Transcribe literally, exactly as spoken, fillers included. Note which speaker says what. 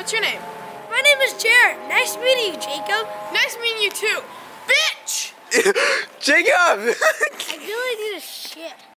Speaker 1: What's your name?
Speaker 2: My name is Jared. Nice meeting you, Jacob.
Speaker 1: Nice meeting you too. Bitch!
Speaker 3: Jacob!
Speaker 2: I really need a shit.